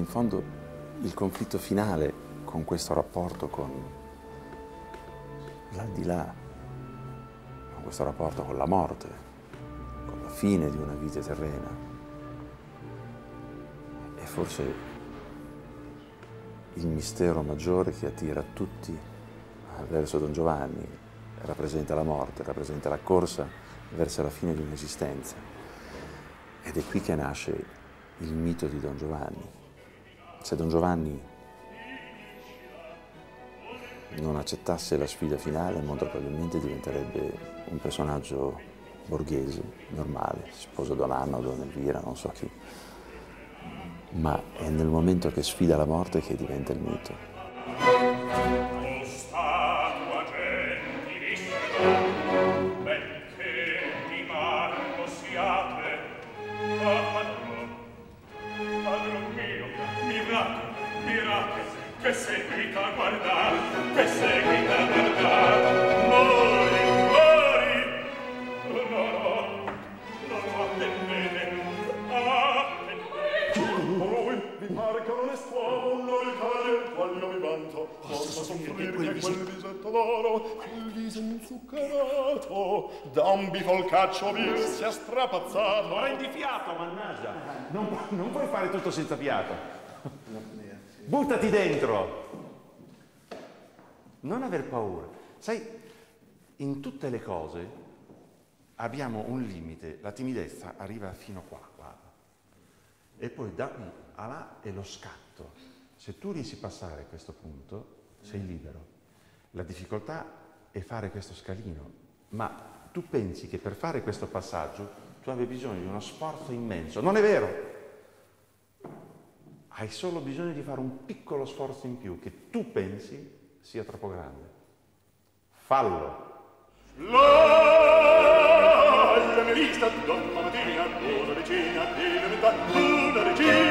fondo il conflitto finale con questo rapporto con l'aldilà, con questo rapporto con la morte, con la fine di una vita terrena, è forse il mistero maggiore che attira tutti verso Don Giovanni. Rappresenta la morte, rappresenta la corsa verso la fine di un'esistenza. Ed è qui che nasce il mito di Don Giovanni. Se Don Giovanni non accettasse la sfida finale, molto probabilmente diventerebbe un personaggio borghese, normale, sposo Don Anna o Don Elvira, non so chi. Ma è nel momento che sfida la morte che diventa il mito. Che seguita a guardar, che seguita a guardar, mori, mori, no, attendete, voi vi pare che un onest'uomo non il cane, qual io mi vanto, possa soffrir che quel visetto d'oro, quel viso inzuccherato, da un bifolcaccio vil sia strapazzato. Prendi fiato, mannaggia, non puoi fare tutto senza fiato. Buttati dentro! Non aver paura. Sai, in tutte le cose abbiamo un limite. La timidezza arriva fino qua, guarda. E poi da qui a là è lo scatto. Se tu riesci a passare questo punto, sei libero. La difficoltà è fare questo scalino. Ma tu pensi che per fare questo passaggio tu abbia bisogno di uno sforzo immenso. Non è vero! Hai solo bisogno di fare un piccolo sforzo in più che tu pensi sia troppo grande. Fallo! La mia vista, dopo mattina, una regina, una regina,